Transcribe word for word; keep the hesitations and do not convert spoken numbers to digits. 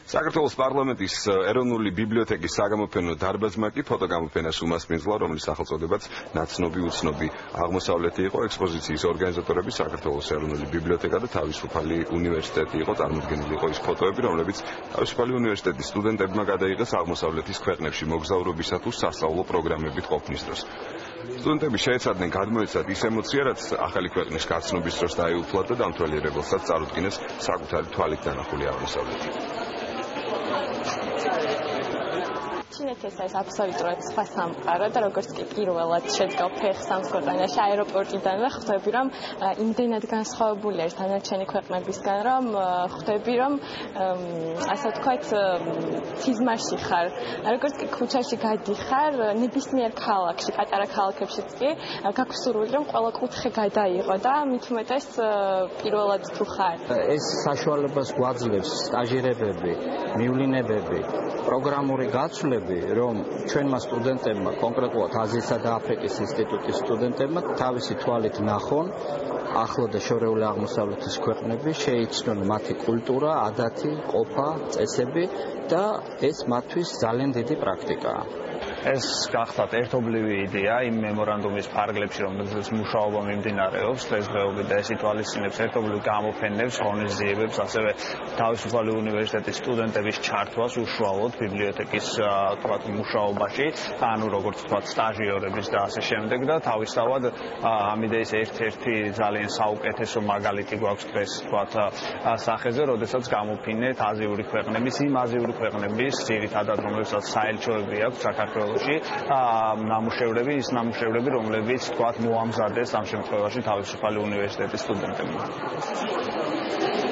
საქართველოს პარლამენტის ეროვნული ბიბლიოთეკის საგამოფენო დარბაზმა კი ფოტოგამოფენას უმასპინძლა, რომლის სახელწოდებაც ნაცნობი უცნობი აღმოსავლეთი იყო. ექსპოზიციის ორგანიზატორები საქართველოს ეროვნული ბიბლიოთეკა და თავისუფალი უნივერსიტეტი იყო. წარმოდგენილი იყო ის ფოტოები, რომლებიც თავისუფალი უნივერსიტეტის სტუდენტებმა გადაიღეს აღმოსავლეთის ქვეყნებში მოგზაურობისა თუ სასწავლო პროგრამებით ყოფნის დროს. სტუდენტები შეეცადნენ გადმოეცათ ის ემოცია, რაც ახალი ქვეყნის გაცნობის დროს დაეუფლათ და დამთვალიერებელსაც წარუდგინეს საკუთარი თვალით დანახული აღმოსავლეთი. ჩინეთის ეს აბსოლუტურად სხვა სამყარო და როგორც კი პირველად შედგა ფეხს ამ ქვეყანაში აეროპორტიდან და ხვდები რომ იმდენად განსხვავებული არის დანარჩენი ქვეყნებისგან რომ ხვდები რომ ასე ვთქვათ სიზმარში ხარ როგორც კი ქუჩაში გადიხარ ნებისმიერ ქალაქში პატარა ქალაქებშიც კი გაგვსურვილი რომ ყველა კუთხე გადაიღო და მით უმეტეს პირველად თუ ხარ ეს საშუალებას გვაძლევს სტაჟირებები მივლინებები პროგრამული გაცვლები რომ ჩვენმა სტუდენტებმა კონკრეტულად აზიისა და აფრიკის ინსტიტუტის სტუდენტებმა თავისი თვალით ნახონ ახლო და შორეული აღმოსავლეთის ქვეყნები შეიცნონ მათი კულტურა, ადათი, ყოფა, წესები და ეს მათთვის ძალიან დიდი პრაქტიკაა. ეს გახდათ ერთობლივი იდეა იმ მემორანდუმის ფარგლებში, რომელზეც მუშაობა მიმდინარეობს დღესდღეობით და ეს ითვალისწინებს ერთობლივ გამოფენებს, ღონისძიებებს, ასევე თავისუფალი უნივერსიტეტის სტუდენტების ჩართვას უშუალოდ ბიბლიოთეკის თქვათ მუშაობაში, ანუ როგორც თქვათ სტაჟიორების და ასე შემდეგ და თავისთავად ამ იდეის ერთ-ერთი ძალიან საუკეთესო მაგალითი გვაქვს დღეს თქვათ სახეზე, როდესაც გამოფინეთ აზიური ქვეყნების, იმ აზიური ქვეყნების ძირითადად რომელსაც საელჩოები აქვს საქართველოში ნამუშევრები, ის ნამუშევრები, რომლებიც თქვათ მოამზადეს ამ შემთხვევაში თავისუფალი უნივერსიტეტის სტუდენტებმა.